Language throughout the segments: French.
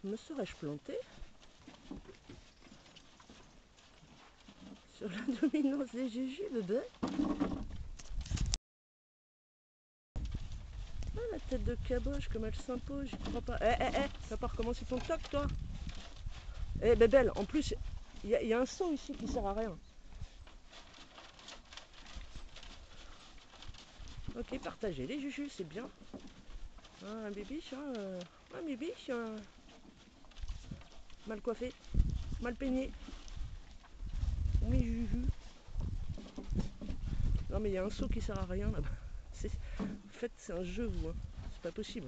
Me serais-je planté sur la dominance des jujubes? Ah, la tête de caboche, comme elle s'impose, j'y crois pas. Tu vas pas recommencer ton toc, toi? Eh, bébelle, en plus, il y a un saut ici qui sert à rien. Ok, partagez les jujus, c'est bien. Ah, un bibiche, hein, un bibiche, mal coiffé, mal peigné. Mes jujus. Non, mais il y a un saut qui sert à rien là-bas. En fait, c'est un jeu, vous. Hein. C'est pas possible.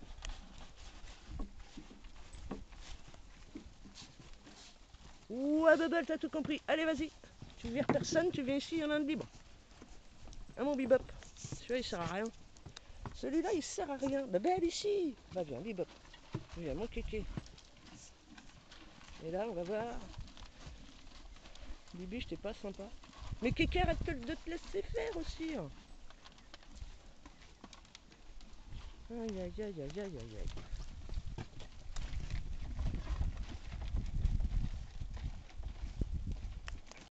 Ouais, bubble, t'as tout compris. Allez, vas-y. Tu vires personne, tu viens ici, il y en a un de libre. Ah, mon bebop. Celui-là, il sert à rien. Celui-là, il sert à rien. Bebel, ici. Bah, viens, bebop. Viens, mon kéké. Et là, on va voir. Bibiche, t'es pas sympa. Mais kéké, arrête de te laisser faire aussi. Hein. Aïe, aïe, aïe, aïe, aïe, aïe.